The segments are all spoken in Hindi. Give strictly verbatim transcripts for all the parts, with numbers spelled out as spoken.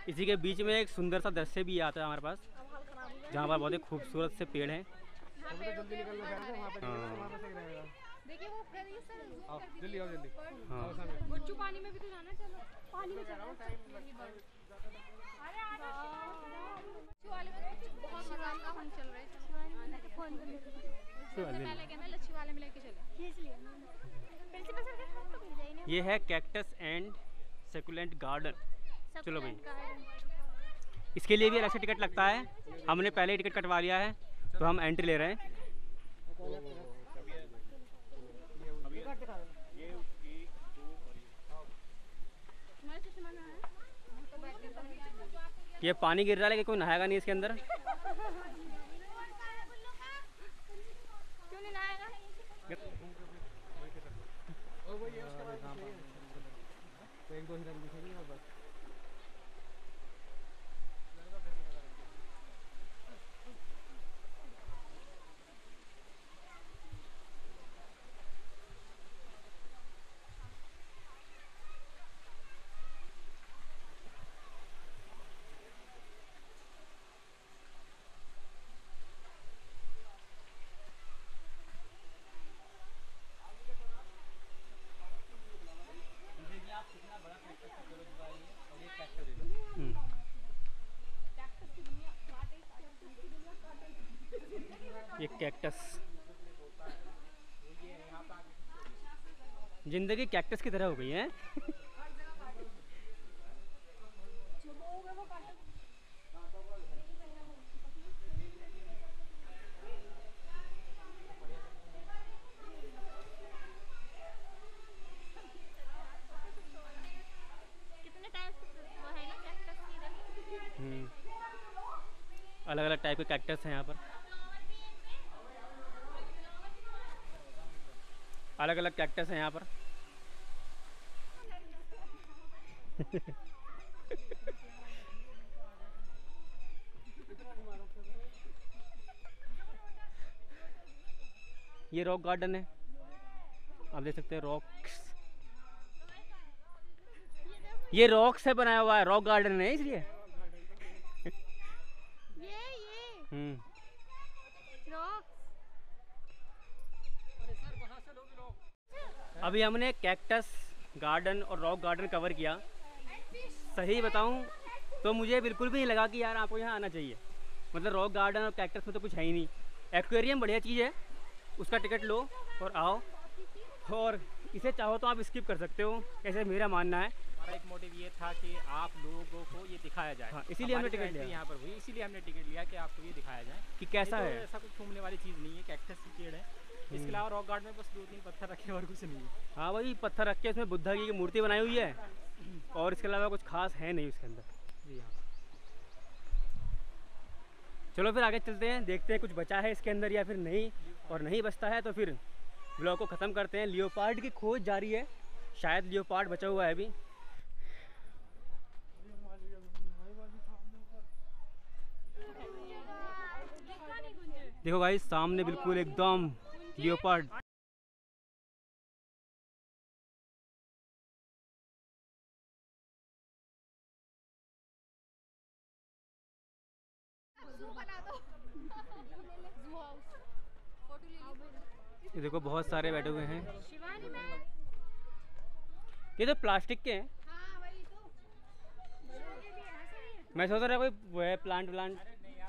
इसी के बीच में एक सुंदर सा दृश्य भी आता है हमारे पास, जहाँ पर बहुत ही खूबसूरत से पेड़ हैं। देखिए वो आओ जल्दी आओ जल्दी। हाँ गुच्चू पानी में भी तो जाना, चलो पानी में चलो। अरे आ जाओ वाले में बहुत मजा आता है। हम चल रहे हैं फोन कर ले पहले कहना लच्छी वाले में लेके चले खींच लिया प्रिंसिपल सर के फोन तो भेजा ही नहीं। ये है कैक्टस एंड सकुलेंट गार्डन। चलो भाई, इसके लिए भी अलग से टिकट लगता है। हमने पहले ही टिकट कटवा लिया है तो हम एंट्री ले रहे हैं। ये पानी गिर रहा है लेकिन कोई नहाएगा नहीं इसके अंदर। क्यों नहीं नहाएगा? एक दो हिरन दिखेंगे और बस। ये कैक्टस, जिंदगी कैक्टस की तरह हो गई है। कितने टाइप वो है ना कैक्टस की इधर। हम्म अलग अलग टाइप के कैक्टस हैं यहाँ पर, अलग अलग कैक्टस हैं यहाँ पर। ये रॉक गार्डन है, आप देख सकते हैं रॉक्स। ये रॉक से बनाया हुआ है, रॉक गार्डन है इसलिए। ये ये हम्म अभी हमने कैक्टस गार्डन और रॉक गार्डन कवर किया। सही बताऊं तो मुझे बिल्कुल भी नहीं लगा कि यार आपको यहाँ आना चाहिए। मतलब रॉक गार्डन और कैक्टस में तो कुछ है ही नहीं। एक्वेरियम बढ़िया चीज़ है, उसका टिकट लो और आओ, और इसे चाहो तो आप स्किप कर सकते हो, ऐसे मेरा मानना है। हमारा एक मोटिव ये था कि आप लोगों को ये दिखाया जाए। हाँ, इसीलिए हमने टिकट लिया यहाँ पर हुई, इसीलिए हमने टिकट लिया कि आपको ये दिखाया जाए कि कैसा है। ऐसा कुछ घूमने वाली चीज़ नहीं है, कैक्टस की पेड़ है। इसके अलावा रॉक गार्डन में बस दो तीन पत्थर रखे और कुछ नहीं है। हाँ वही पत्थर रख के उसमें बुद्धा की मूर्ति बनाई हुई है, और इसके अलावा कुछ खास है नहीं उसके अंदर। जी हाँ, चलो फिर आगे चलते हैं, देखते हैं कुछ बचा है इसके अंदर या फिर नहीं, और नहीं बचता है तो फिर ब्लॉग को ख़त्म करते हैं। लियोपार्ड की खोज जारी है, शायद लियोपार्ड बचा हुआ है अभी। देखो भाई सामने बिल्कुल एकदम लियोपार्ड। ये देखो बहुत सारे बैठे हुए हैं, ये तो प्लास्टिक के हैं। मैं सोच रहा कोई वो है प्लांट व्लांट।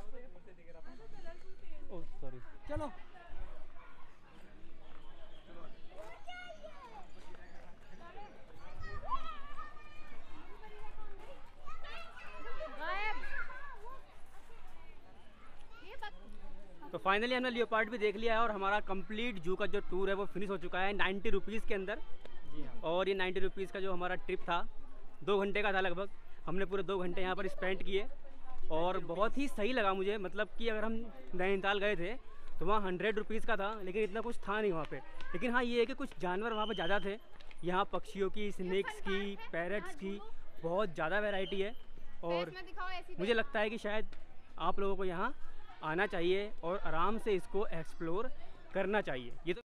ओह सॉरी, चलो तो फाइनली हमने लियोपार्ड भी देख लिया है, और हमारा कंप्लीट जू का जो टूर है वो फिनिश हो चुका है नाइन्टी रुपीज़ के अंदर। जी हाँ। और ये नाइन्टी रुपीज़ का जो हमारा ट्रिप था दो घंटे का था लगभग। हमने पूरे दो घंटे यहाँ पर स्पेंड किए और बहुत ही सही लगा मुझे। मतलब कि अगर हम नैनीताल गए थे तो वहाँ हंड्रेड रुपीज़ का था, लेकिन इतना कुछ था नहीं वहाँ पे। लेकिन हाँ ये है कि कुछ जानवर वहाँ पर ज़्यादा थे। यहाँ पक्षियों की, स्नेक्स की, पैरट्स की बहुत ज़्यादा वैरायटी है, और मुझे लगता है कि शायद आप लोगों को यहाँ आना चाहिए और आराम से इसको एक्सप्लोर करना चाहिए। ये तो